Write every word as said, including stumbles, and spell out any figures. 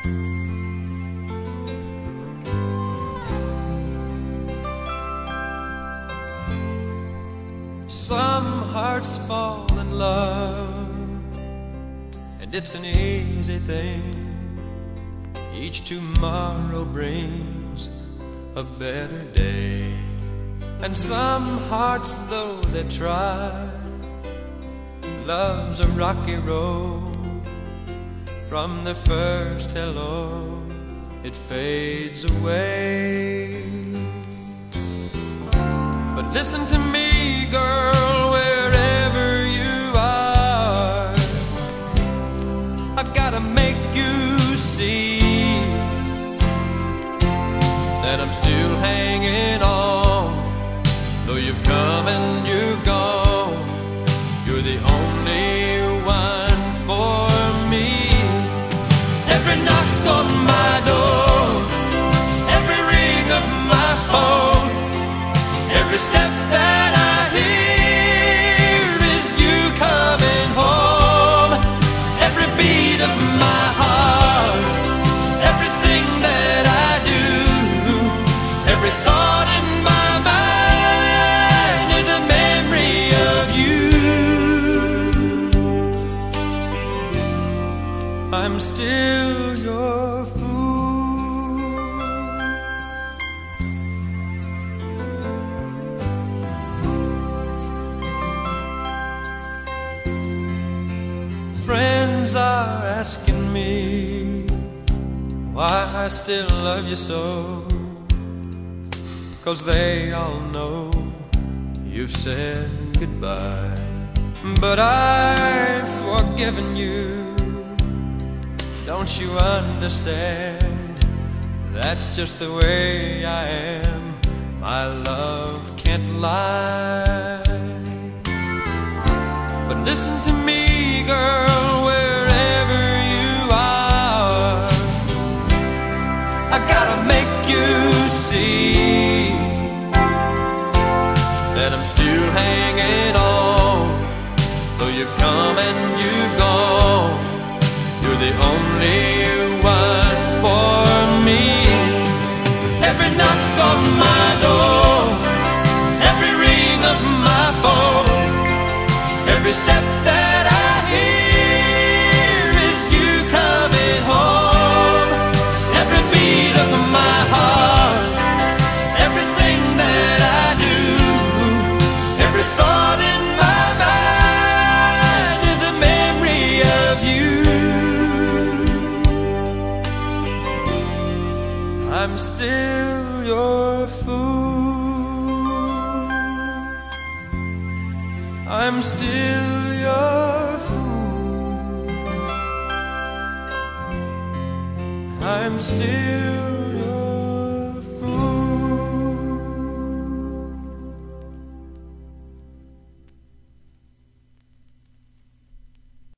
Some hearts fall in love, and it's an easy thing. Each tomorrow brings a better day. And some hearts, though they try, love's a rocky road. From the first hello, it fades away. But listen to me, girl, wherever you are, I've gotta make you see that I'm still hanging on. Though you've come and you've gone, you're the only one for me. Every knock on my door, every ring of my phone, every step that I hear is you coming home. Every beat of my heart, everything that I do, every thought in my mind is a memory of you. I'm still your fool. Friends are asking me why I still love you so, 'cause they all know you've said goodbye. But I've forgiven you, don't you understand? That's just the way I am, my love can't lie. But listen to me, girl, wherever you are, I've gotta make you see that I'm still hanging on. Though you've come and you've gone, you're the only one for me. Every knock on my door, every ring of my phone, every step that I hear is you coming home. Every beat of my heart, everything that I do, every thought in my mind is a memory of you. I'm still your fool. I'm still your fool. I'm still